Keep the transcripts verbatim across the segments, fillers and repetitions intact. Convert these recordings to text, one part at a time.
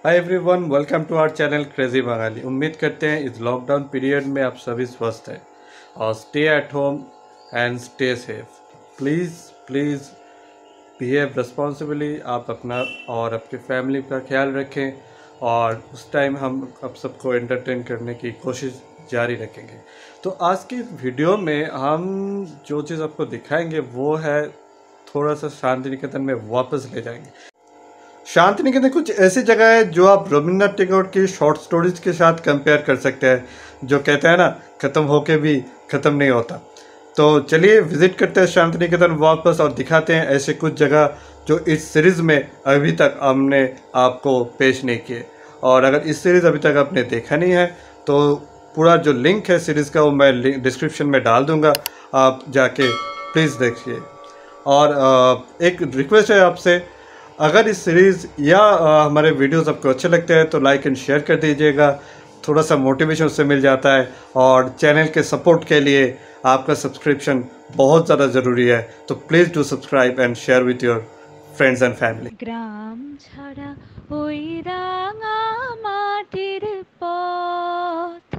Hi everyone, welcome to our channel crazy Bengali. उम्मीद करते हैं इस लॉकडाउन पीरियड में आप सभी स्वस्थ हैं और stay at home and stay safe. Please please behave responsibly. आप अपना और आपके फैमिली का ख्याल रखें और उस टाइम हम आप सबको एंटरटेन करने की कोशिश जारी रखेंगे। तो आज की वीडियो में हम जो चीज़ आपको दिखाएंगे वो है थोड़ा सा शांति निकेतन में वापस ले जाएंगे। शांति निकेतन कुछ ऐसी जगह है जो आप रविन्द्रनाथ टैगोर की शॉर्ट स्टोरीज के साथ कंपेयर कर सकते हैं, जो कहते हैं ना, ख़त्म होके भी ख़त्म नहीं होता। तो चलिए विजिट करते हैं शांति निकेतन वापस और दिखाते हैं ऐसे कुछ जगह जो इस सीरीज़ में अभी तक हमने आपको पेश नहीं किए। और अगर इस सीरीज़ अभी तक आपने देखा नहीं है तो पूरा जो लिंक है सीरीज़ का वो मैं डिस्क्रिप्शन में डाल दूँगा, आप जाके प्लीज़ देखिए। और एक रिक्वेस्ट है आपसे, अगर इस सीरीज़ या आ, हमारे वीडियोस आपको अच्छे लगते हैं तो लाइक एंड शेयर कर दीजिएगा। थोड़ा सा मोटिवेशन उससे मिल जाता है और चैनल के सपोर्ट के लिए आपका सब्सक्रिप्शन बहुत ज़्यादा ज़रूरी है। तो please do subscribe and share with your friends and family. ग्राम छाड़ा ओई रांगा माटिर पथ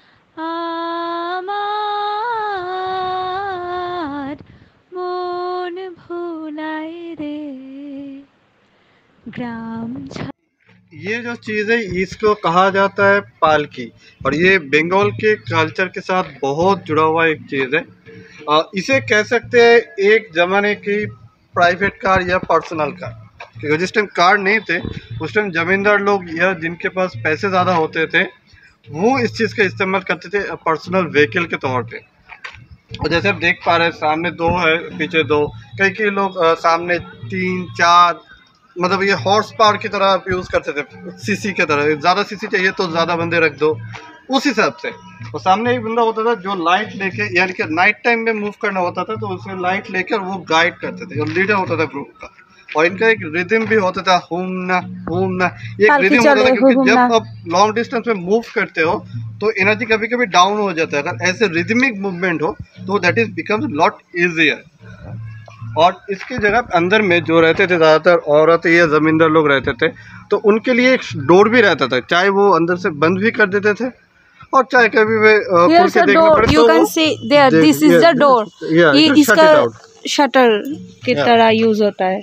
आमार मन भुलाए रे ग्राम। ये जो चीज़ है इसको कहा जाता है पालकी, और ये बंगाल के कल्चर के साथ बहुत जुड़ा हुआ एक चीज़ है। आ, इसे कह सकते हैं एक ज़माने की प्राइवेट कार या पर्सनल कार, क्योंकि जिस टाइम कार नहीं थे उस टाइम ज़मींदार लोग या जिनके पास पैसे ज़्यादा होते थे वो इस चीज़ का इस्तेमाल करते थे पर्सनल व्हीकल के तौर पे। और जैसे आप देख पा रहे हैं सामने दो है, पीछे दो, कई कई लोग आ, सामने तीन चार, मतलब ये हॉर्स पावर की तरह आप यूज़ करते थे, सीसी की तरह। ज़्यादा सीसी चाहिए तो ज़्यादा बंदे रख दो उस हिसाब से। और सामने एक बंदा होता था जो लाइट लेके, यानी कि नाइट टाइम में मूव करना होता था तो उसमें लाइट लेकर वो गाइड करते थे और लीडर होता था ग्रुप का। और इनका एक रिदम भी होता था, हुमना हुमना, एक रिदम होता था, क्योंकि जब आप लॉन्ग डिस्टेंस में मूव करते हो तो एनर्जी कभी कभी डाउन हो जाता है। अगर ऐसे रिदमिक मूवमेंट हो तो that is becomes lot easier. और इसकी जगह अंदर में जो रहते थे ज़्यादातर औरतें या ज़मींदार लोग रहते थे तो उनके लिए एक डोर भी रहता था, चाहे वो अंदर से बंद भी कर देते थे और चाहे कभी वे खोल के देखना पड़े तो दिस इज द डोर, ये इसका शटर की तरह यूज होता है।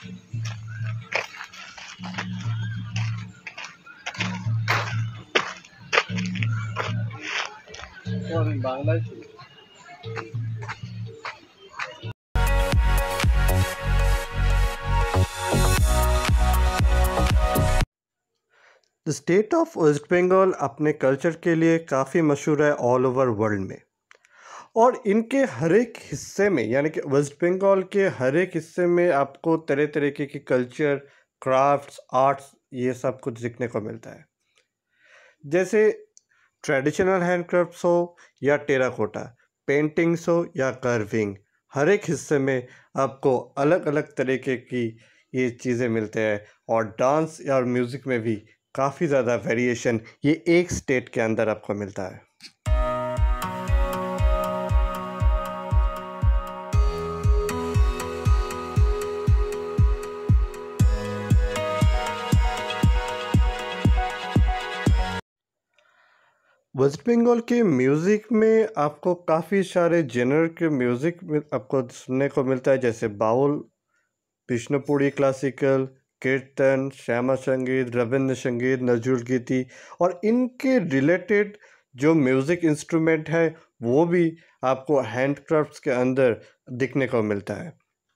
The state of west Bengal अपने कल्चर के लिए काफ़ी मशहूर है ऑल ओवर वर्ल्ड में। और इनके हर एक हिस्से में, यानी कि वेस्ट बंगाल के हर एक हिस्से में आपको तरह तरीके की कल्चर, क्राफ्ट्स, आर्ट्स, ये सब कुछ सीखने को मिलता है। जैसे ट्रेडिशनल हैंडक्राफ्ट्स हो या टेराकोटा, पेंटिंग्स हो या कार्विंग, हर एक हिस्से में आपको अलग अलग तरीके की ये चीज़ें मिलते हैं। और डांस और म्यूज़िक में भी काफ़ी ज़्यादा वेरिएशन ये एक स्टेट के अंदर आपको मिलता है। वेस्ट बंगाल के म्यूज़िक में आपको काफ़ी सारे जेनर के म्यूज़िक में आपको सुनने को मिलता है, जैसे बाउल, विष्णुपुरी क्लासिकल, कीर्तन, श्यामा संगीत, रविंद्र संगीत, नजरुल गीति। और इनके रिलेटेड जो म्यूज़िक इंस्ट्रूमेंट है वो भी आपको हैंडक्राफ्ट्स के अंदर दिखने को मिलता है।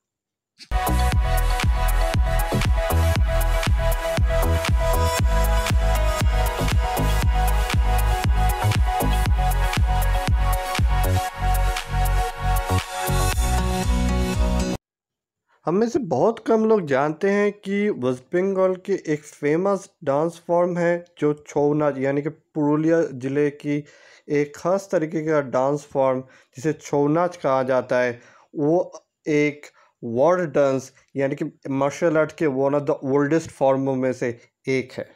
हम में से बहुत कम लोग जानते हैं कि वेस्ट बंगाल के एक फेमस डांस फॉर्म है जो छऊ नाच, यानी कि पुरुलिया ज़िले की एक ख़ास तरीके का डांस फॉर्म जिसे छऊ नाच कहा जाता है। वो एक वॉर डांस, यानी कि मार्शल आर्ट के वन ऑफ द ओल्डेस्ट फॉर्मों में से एक है।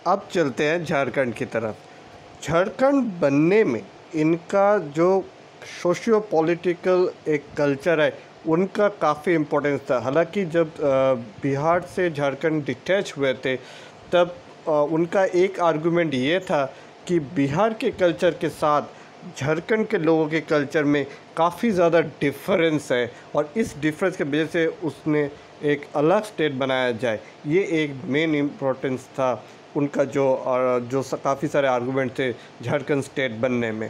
अब चलते हैं झारखंड की तरफ। झारखंड बनने में इनका जो सोशियो पॉलिटिकल एक कल्चर है उनका काफ़ी इम्पोर्टेंस था। हालांकि जब बिहार से झारखंड डिटैच हुए थे तब उनका एक आर्गुमेंट ये था कि बिहार के कल्चर के साथ झारखंड के लोगों के कल्चर में काफ़ी ज़्यादा डिफरेंस है और इस डिफरेंस की वजह से उसने एक अलग स्टेट बनाया जाए, ये एक मेन इम्पोर्टेंस था उनका, जो जो काफ़ी सारे आर्गुमेंट थे झारखंड स्टेट बनने में।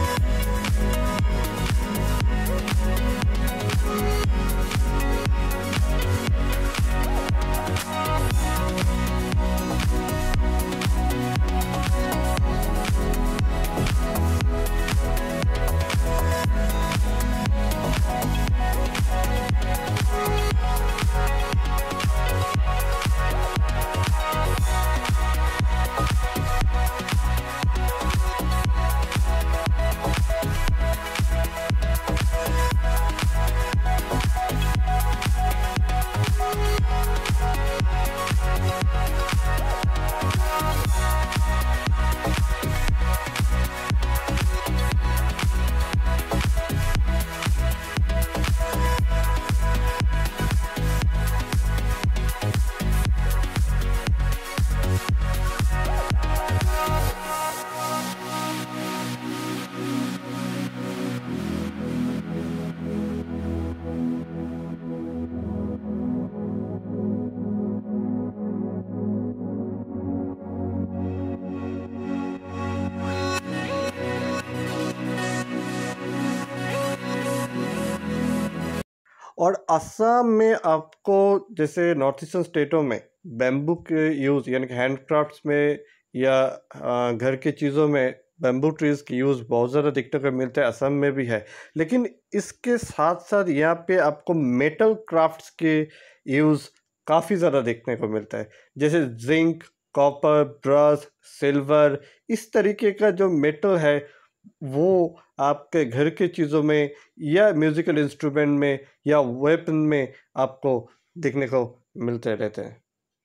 और असम में आपको जैसे नॉर्थ ईस्टर्न स्टेटों में बैम्बू के यूज़ यानी कि हैंडक्राफ्ट्स में या घर की चीज़ों में बैम्बू ट्रीज़ की यूज़ बहुत ज़्यादा देखने को मिलता है, असम में भी है। लेकिन इसके साथ साथ यहाँ पे आपको मेटल क्राफ्ट्स के यूज़ काफ़ी ज़्यादा देखने को मिलता है, जैसे जिंक, कॉपर, ब्रश, सिल्वर, इस तरीके का जो मेटल है वो आपके घर के चीज़ों में या म्यूज़िकल इंस्ट्रूमेंट में या वेपन में आपको देखने को मिलते रहते हैं।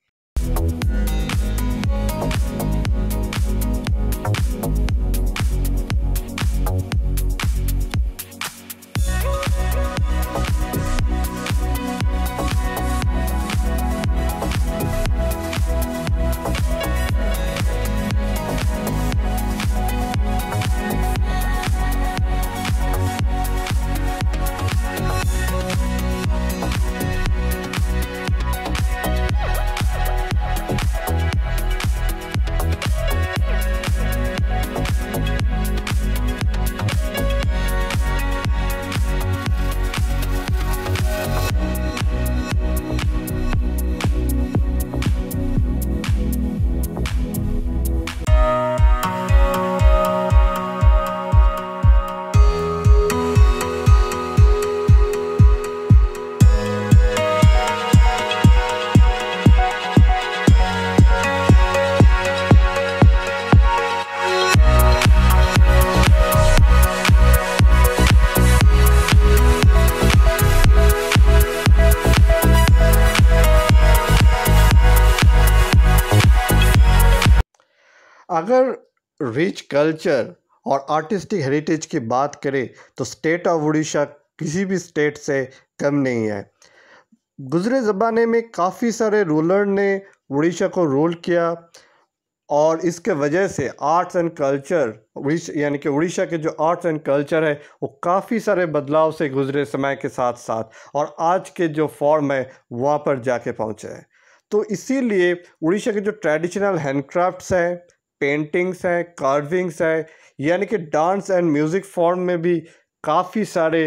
अगर रिच कल्चर और आर्टिस्टिक हेरिटेज की बात करें तो स्टेट ऑफ उड़ीसा किसी भी स्टेट से कम नहीं है। गुज़रे ज़माने में काफ़ी सारे रूलर ने उड़ीसा को रूल किया और इसके वजह से आर्ट्स एंड कल्चर उड़ीसा यानी कि उड़ीसा के जो आर्ट्स एंड कल्चर है वो काफ़ी सारे बदलाव से गुज़रे समय के साथ साथ और आज के जो फॉर्म है वहाँ पर जाके पहुँचे हैं। तो इसीलिए उड़ीसा के जो ट्रेडिशनल हैंडक्राफ्ट्स हैं, पेंटिंग्स हैं, कार्विंग्स हैं, यानी कि डांस एंड म्यूज़िक फॉर्म में भी काफ़ी सारे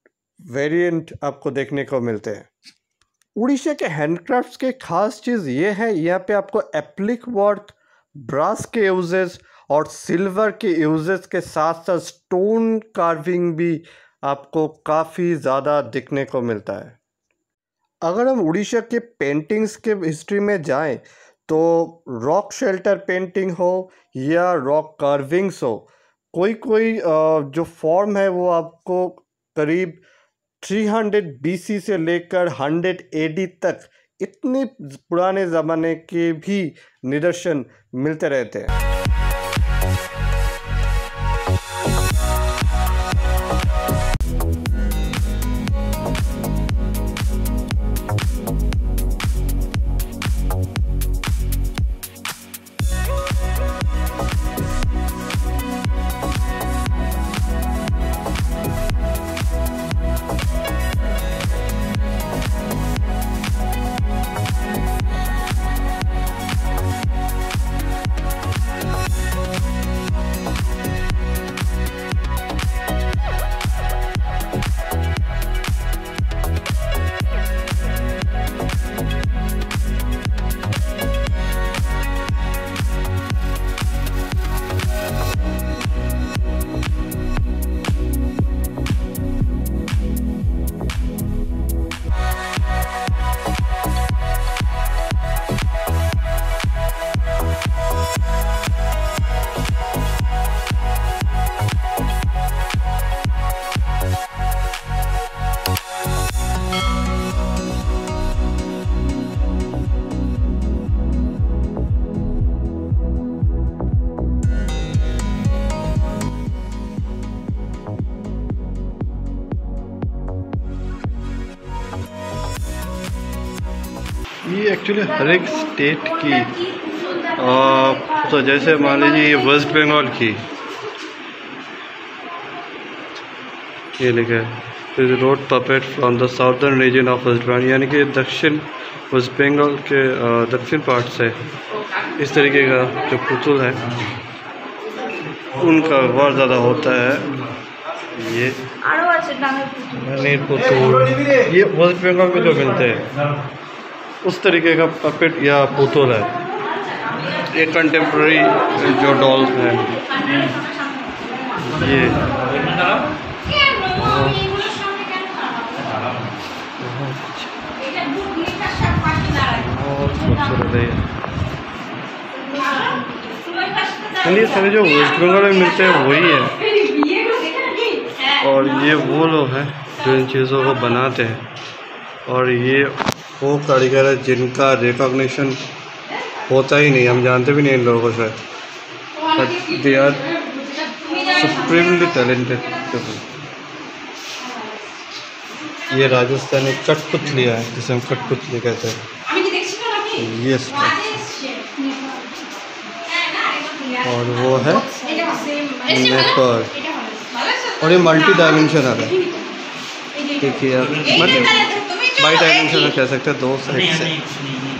वेरिएंट आपको देखने को मिलते हैं। उड़ीसा के हैंडक्राफ्ट्स के खास चीज़ ये है, यहाँ पे आपको एप्लिक वर्क, ब्रास के यूजेस और सिल्वर के यूजेस के साथ साथ स्टोन कार्विंग भी आपको काफ़ी ज़्यादा दिखने को मिलता है। अगर हम उड़ीसा के पेंटिंग्स के हिस्ट्री में जाएं तो रॉक शेल्टर पेंटिंग हो या रॉक कार्विंग्स हो, कोई कोई जो फॉर्म है वो आपको करीब तीन सौ बीसी से लेकर सौ एडी तक इतनी पुराने ज़माने के भी निदर्शन मिलते रहते हैं। ये एक्चुअली हर एक स्टेट की आ, तो जैसे मान लीजिए ये वेस्ट बंगाल की ये लिखा है rod puppet from the southern region of west Bengal, यानी कि दक्षिण वेस्ट बंगाल के दक्षिण पार्ट से इस तरीके का जो पुतुल है उनका बहुत ज़्यादा होता है। ये नहीं पुतुल ये वेस्ट बंगाल में जो मिलते हैं उस तरीके का पपेट या पुतुल है। ये कंटेम्प्रेरी जो डॉल्स हैं ये बहुत खूबसूरत है। ये सारे जो वेस्ट बंगाल में मिलते हैं वही है, और ये वो लोग हैं जो इन चीज़ों को बनाते हैं, और ये वो कारीगर है जिनका रिकॉग्निशन होता ही नहीं, हम जानते भी नहीं इन लोगों को शायद, but they are supremely talented people. ये राजस्थानी कठपुतली है जिसे हम कठपुतली कहते हैं, ये और वो है नेपाल, और ये मल्टी डायमेंशनल है। देखिए मतलब बाई डायमेंशनल कह सकते हैं, दो साइड से